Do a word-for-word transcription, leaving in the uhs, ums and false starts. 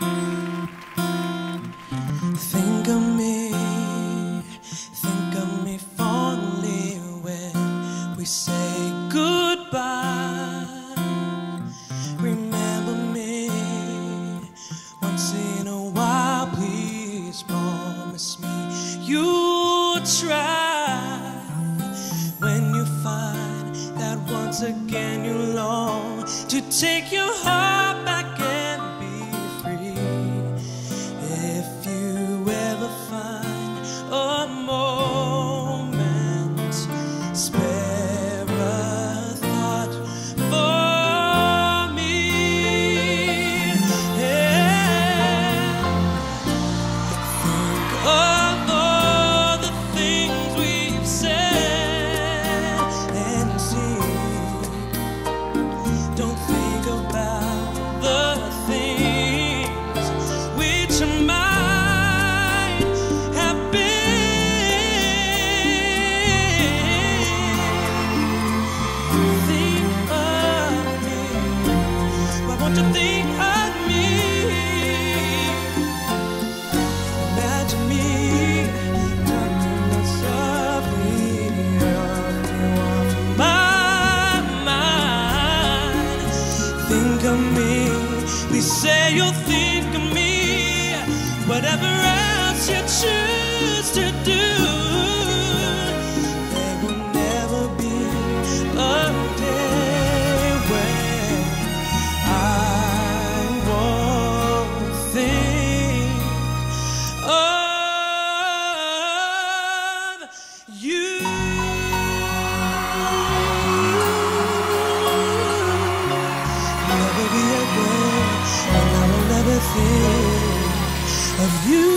Think of me, think of me fondly when we say goodbye. Remember me once in a while, please promise me you'll try. When you find that once again you long to take your heart back and be free, if you ever find a moment, spare a thought for me. Yeah. Think of all the things we've said and seen. Don't think about the things which might have been. Think of me. Why won't you think of me? Imagine me talking softly off my mind. Think of me. Please say you'll think of me. Whatever else you choose to do, there will never be a day when I won't think of you. Never be a day when I will never think of you.